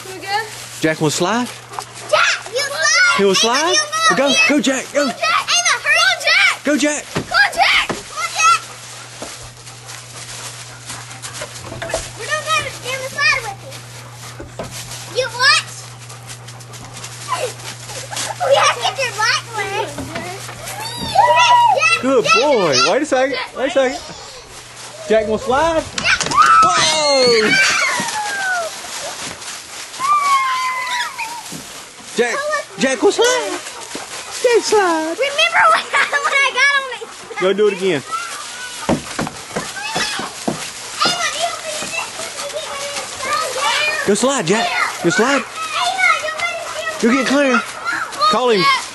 Can we go? Jack will slide? Jack, you slide! He will slide? Go, go, Jack, go! Emma, hurry! Go, Jack! Go, Jack! Come on, Jack! Come on, Jack! We're not going to stand the slide with you. You what? We have to get your right way. Good boy. Wait a second. Wait a second. Jack will slide? Whoa! Jack will slide. Jack slide. Remember when I got on it? Go do it again. Go slide, Jack. Go slide. Go get Claire. Call him.